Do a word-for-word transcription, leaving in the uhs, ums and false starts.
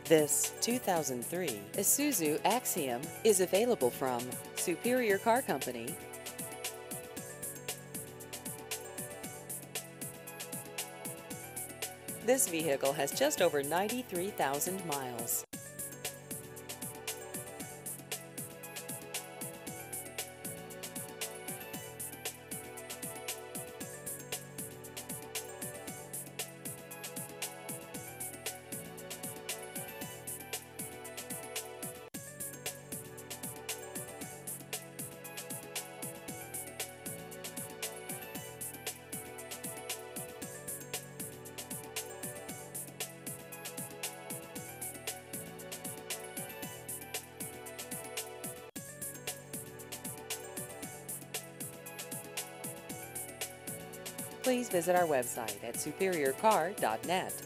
This two thousand three Isuzu Axiom is available from Superior Car Company. This vehicle has just over ninety-three thousand miles. Please visit our website at superior car dot net.